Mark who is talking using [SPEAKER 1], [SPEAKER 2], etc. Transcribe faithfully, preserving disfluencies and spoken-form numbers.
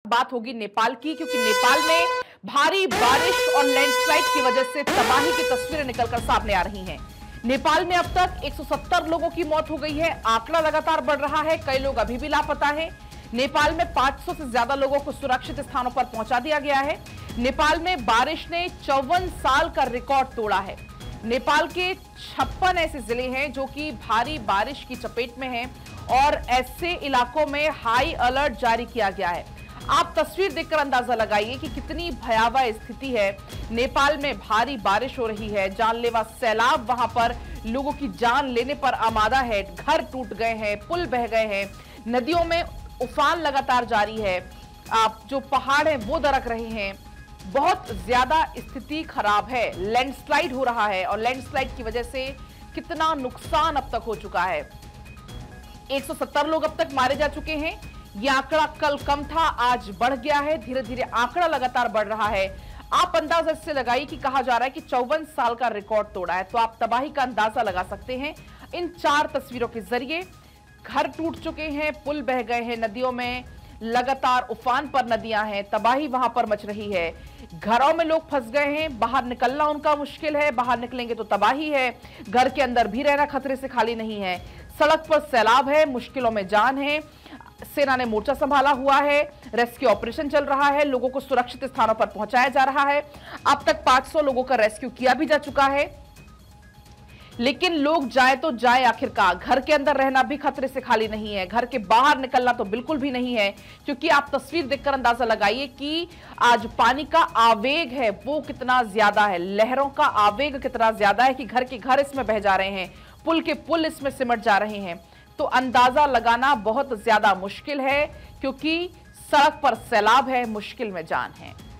[SPEAKER 1] बात होगी नेपाल की, क्योंकि नेपाल में भारी बारिश और लैंडस्लाइड की वजह से तबाही की तस्वीरें निकलकर सामने आ रही हैं। नेपाल में अब तक एक सौ सत्तर लोगों की मौत हो गई है। आंकड़ा लगातार बढ़ रहा है, कई लोग अभी भी लापता हैं। नेपाल में पाँच सौ से ज्यादा लोगों को सुरक्षित स्थानों पर पहुंचा दिया गया है। नेपाल में बारिश ने चौवन साल का रिकॉर्ड तोड़ा है। नेपाल के छप्पन ऐसे जिले हैं जो कि भारी बारिश की चपेट में हैं और ऐसे इलाकों में हाई अलर्ट जारी किया गया है। आप तस्वीर देखकर अंदाजा लगाइए कि कितनी भयावह स्थिति है। नेपाल में भारी बारिश हो रही है, जानलेवा सैलाब वहां पर लोगों की जान लेने पर आमादा है। घर टूट गए हैं, पुल बह गए हैं, नदियों में उफान लगातार जारी है। आप जो पहाड़ हैं वो दरक रहे हैं। बहुत ज्यादा स्थिति खराब है। लैंडस्लाइड हो रहा है और लैंडस्लाइड की वजह से कितना नुकसान अब तक हो चुका है। एक सौ सत्तर लोग अब तक मारे जा चुके हैं। यह आंकड़ा कल कम था, आज बढ़ गया है। धीरे धीरे आंकड़ा लगातार बढ़ रहा है। आप अंदाजा इससे लगाइए कि कहा जा रहा है कि चौवन साल का रिकॉर्ड तोड़ा है, तो आप तबाही का अंदाजा लगा सकते हैं इन चार तस्वीरों के जरिए। घर टूट चुके हैं, पुल बह गए हैं, नदियों में लगातार उफान पर नदियां हैं, तबाही वहां पर मच रही है। घरों में लोग फंस गए हैं, बाहर निकलना उनका मुश्किल है, बाहर निकलेंगे तो तबाही है। घर के अंदर भी रहना खतरे से खाली नहीं है। सड़क पर सैलाब है, मुश्किलों में जान है। सेना ने मोर्चा संभाला हुआ है, रेस्क्यू ऑपरेशन चल रहा है, लोगों को सुरक्षित स्थानों पर पहुंचाया जा रहा है। अब तक पाँच सौ लोगों का रेस्क्यू किया भी जा चुका है। लेकिन लोग जाए तो जाए आखिरकार। घर के अंदर रहना भी खतरे से खाली नहीं है, घर के बाहर निकलना तो बिल्कुल भी नहीं है, क्योंकि आप तस्वीर देखकर अंदाजा लगाइए कि आज पानी का आवेग है वो कितना ज्यादा है। लहरों का आवेग कितना ज्यादा है कि घर के घर इसमें बह जा रहे हैं, पुल के पुल इसमें सिमट जा रहे हैं। तो अंदाजा लगाना बहुत ज्यादा मुश्किल है, क्योंकि सड़क पर सैलाब है, मुश्किल में जान है।